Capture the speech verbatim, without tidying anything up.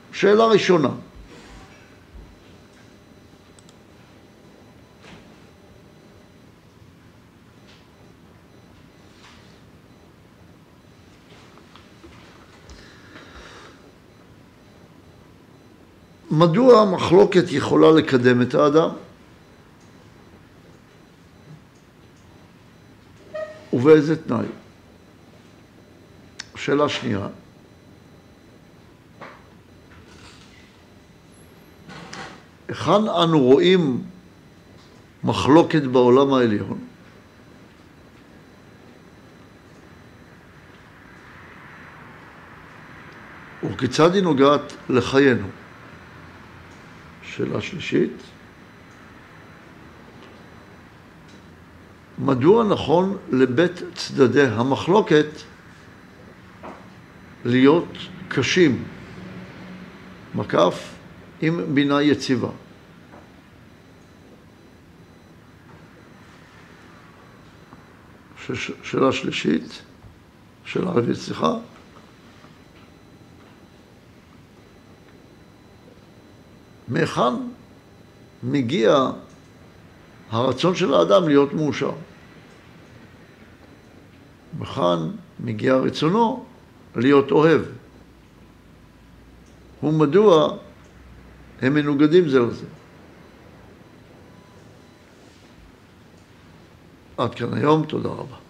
שאלה ראשונה. מדוע המחלוקת יכולה לקדם את האדם? ובאיזה תנאי? שאלה שנייה. היכן אנו רואים מחלוקת בעולם העליון? וכיצד היא נוגעת לחיינו? שאלה שלישית. מדוע נכון לבית צדדי המחלוקת להיות קשים, מקף, עם בינה יציבה? ש- שאלה שלישית, שאלה רביעית, סליחה. מהיכן מגיע הרצון של האדם להיות מאושר? מהיכן מגיע רצונו להיות אוהב? ומדוע הם מנוגדים זה לזה? עד כאן היום, תודה רבה.